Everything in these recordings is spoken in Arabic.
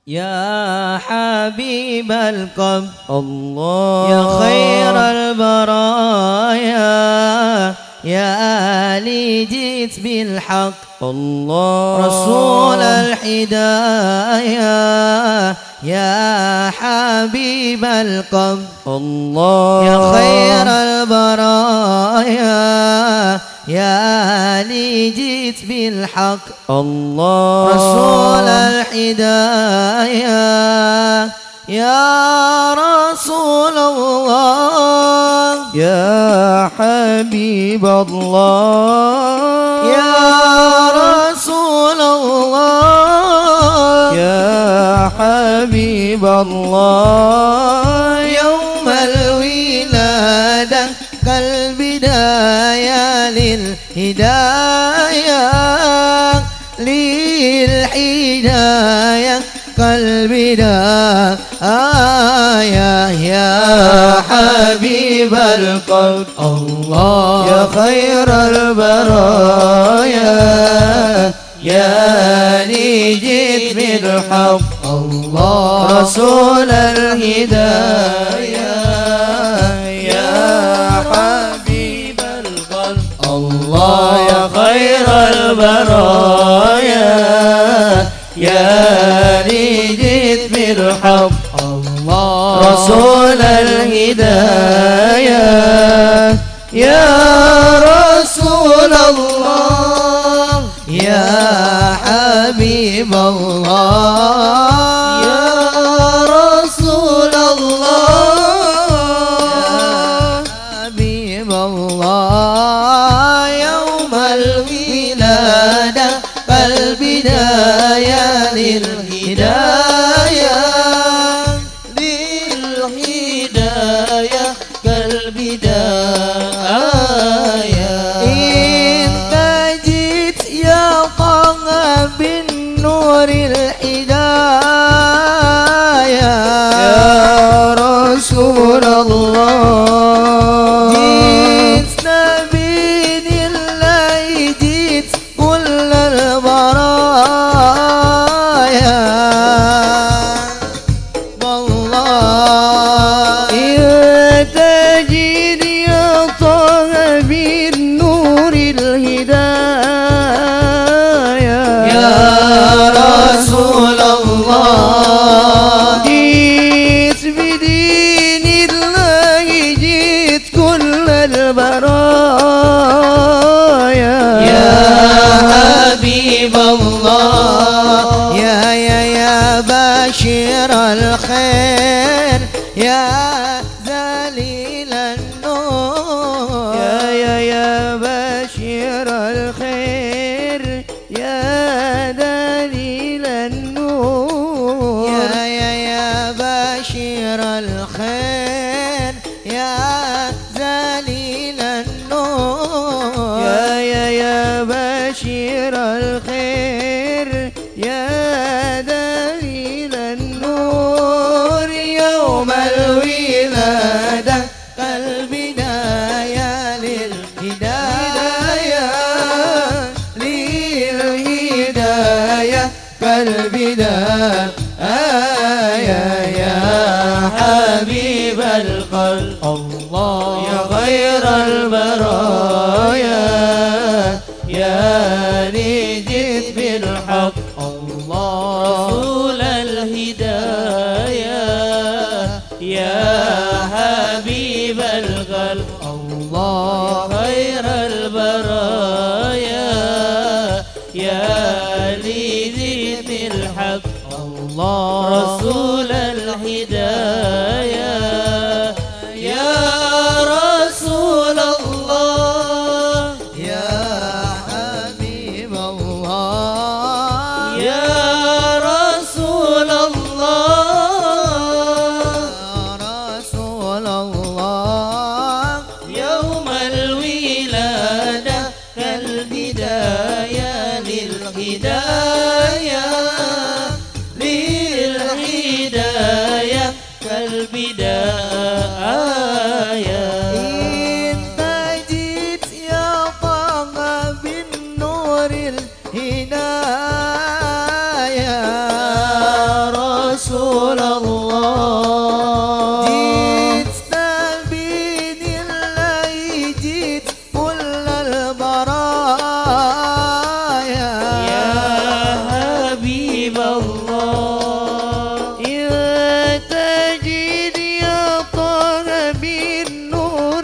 يا حبيب القلب الله يا خير البرايا يا لي جيت بالحق الله رسول الهدايا يا حبيب القلب الله يا خير البرايا يا لي جيت بالحق الله رسول الهدايا يا رسول الله يا حبيب الله يا رسول الله يا حبيب الله يوم الولادة كالبداية للهداية للهداية كالبداية يا حبيب القلب الله يا خير البرايا يا لي جيت بالحق الله رسول الهدايا يا حبيب القلب الله يا خير البرايا يا لي جيت بالحق الله رسول الهدايا يا رسول الله يا حبيب الله يا رسول يا الله حبيب الله يوم الولادة فالبداية للهداية للهداية كالبداية إنت جيت يا طه بالنور الهداية يا رسول الله جيت نبي الله جيت كل البرايا والله تجد يا طه بالنور الهداية يا رسول الله جيت بدين الله جيت كل البرايا يا حبيب الله يا بشير الخير يا ذليل النور يا بشير الخير يا دليل النور يا بشير الخير يا ذليل النور يا بشير الخير يا دليل النور يوم الولادة كالبداية للهداية للهداية كالبداية يا حبيب القلب الله يا خير البرايا يا لي جيت بالحق الله رسول الهدايا يا حبيب القلب الله خير البرايا يا لي جيت بالحق الله رسول الهدايا يا رسول الله يا حبيب الله يا رسول الله يا رسول الله يوم الولادة كالبداية للهداية للهداية كالبداية انت جيت يا طه بالنور الهداية الله يا تجد يا طه بالنور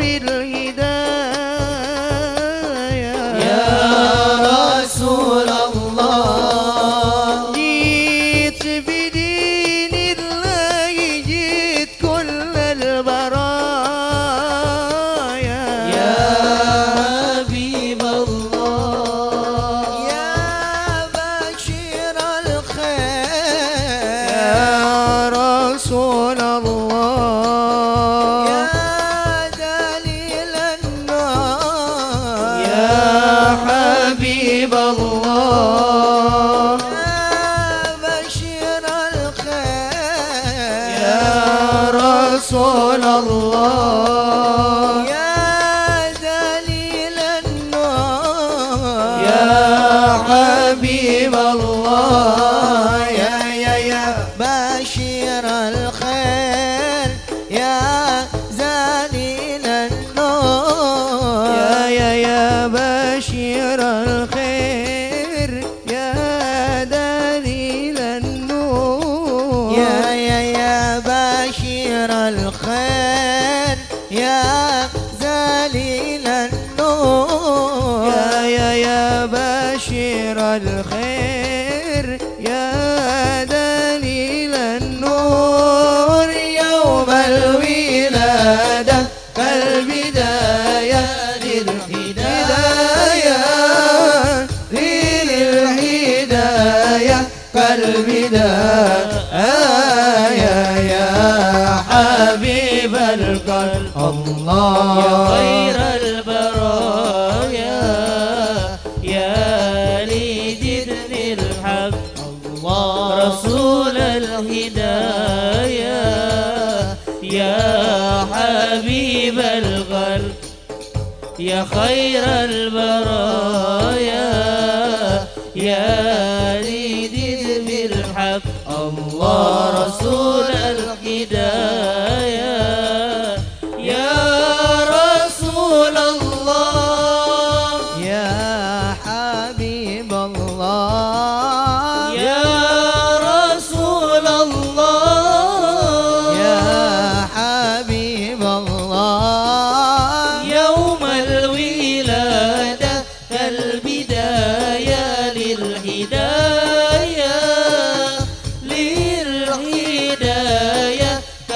الهداية يا رسول الله جيت بدين الله جيت كل البرايا يا حبيب الله يا بشير الخير يا رسول الله يا دليل النار يا حبيب الله يا بشير الخير يا رسول الله يا دليل النار يا حبيب الله يا بشير الخير يا زليل النور يا بشير الخير يا دليل النور يا بشير الخير يا زليل النور يا بشير الخير يا دليل النور يوم الولادة كالبداية للهداية للهداية كالبداية يا حبيب القلب الله يا خير البرايا يا لدين الحق الله رسول الهداية يا حبيب القلب يا خير البرايا يا لدين الحق الله رسول الهداية يا رسول الله يا حبيب الله يا رسول الله يا حبيب الله يوم الولادة كالبداية للهداية للهداية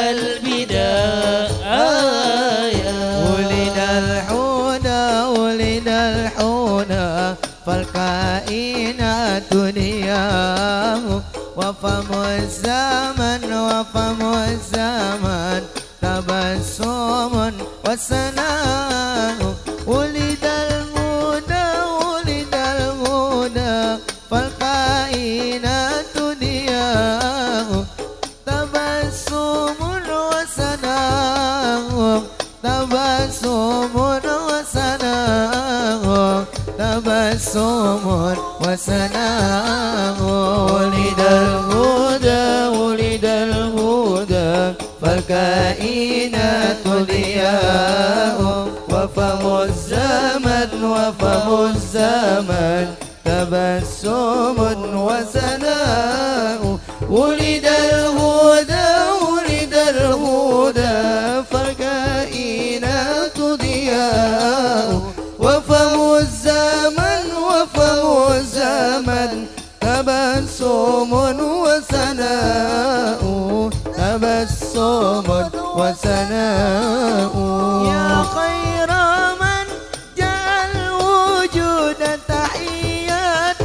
كالبداية ولد الحونا ولد الحونا فالكائنات نياه وفم الزمن تبسم وسناه ولد المنى فالكائنات نياه تبسم وسناه تبسم وسناه ولد الهدى فالكائنات ضياء وفم الزمن تبسم وسناه ولد الهدى فالكائنات ضياء وفم الزمن تبسم وسناء يا خير من جاء الوجود تحية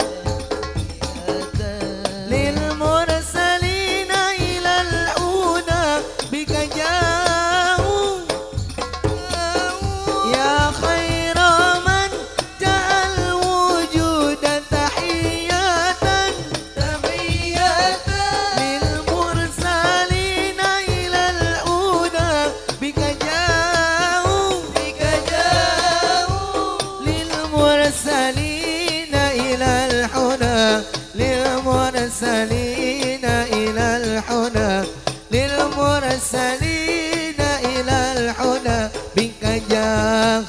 للمرسلين إلى الهدى بك جاءوا يا خير من جاء الوجود تحية للمرسلين إلى الهدى بك جاءوا للمرسلين إلى الهدى للمرسلين إلى الهدى للمرسلين إلى الهدى بك جاء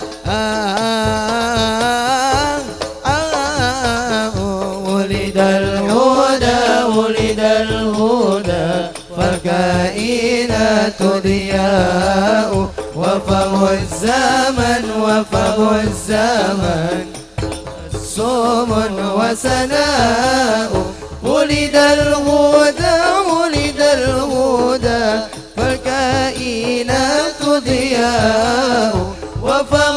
ولد الهدى فالكائنات ضياء وفم الزمن صوم وسناء ولد الهدى فالكائنات ضياء وفم